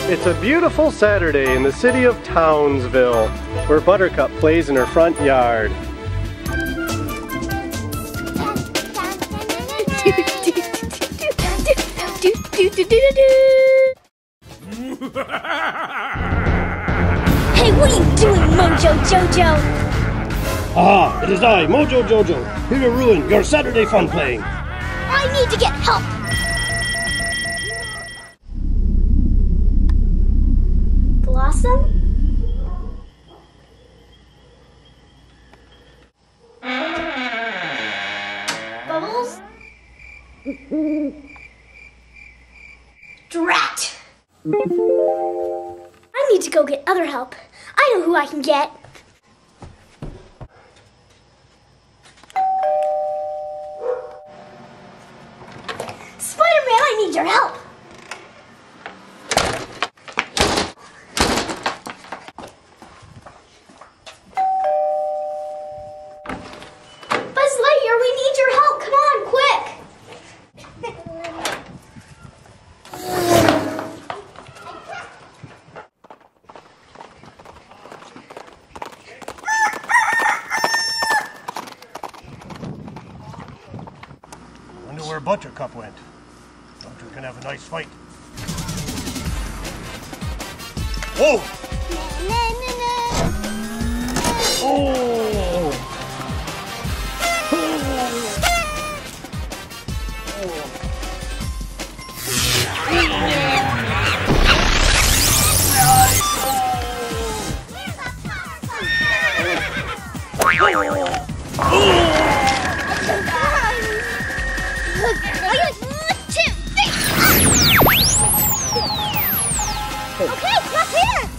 It's a beautiful Saturday in the city of Townsville, where Buttercup plays in her front yard. Hey, what are you doing, Mojo Jojo? Ah, it is I, Mojo Jojo, here to ruin your Saturday fun playing. I need to get help. Blossom? Bubbles? Drat! I need to go get other help. I know who I can get. Spider-Man, I need your help. Buzz Lightyear, we need your help. Come on, quick. Wonder where Buttercup went. Thought we were gonna have a nice fight. Whoa! Oh! Okay, look here!